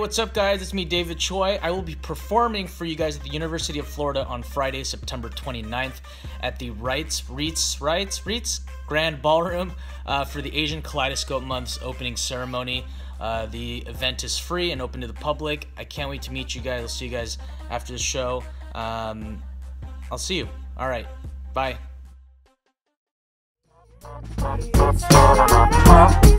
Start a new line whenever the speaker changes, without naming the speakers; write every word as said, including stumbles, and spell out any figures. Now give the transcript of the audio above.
what's up guys? It's me, David Choi. I will be performing for you guys at the University of Florida on Friday, September twenty-ninth at the Reitz, Reitz, Reitz, Reitz Grand Ballroom uh, for the Asian Kaleidoscope Month's opening ceremony. Uh, the event is free and open to the public. I can't wait to meet you guys. I'll see you guys after the show. Um, I'll see you. All right. Bye.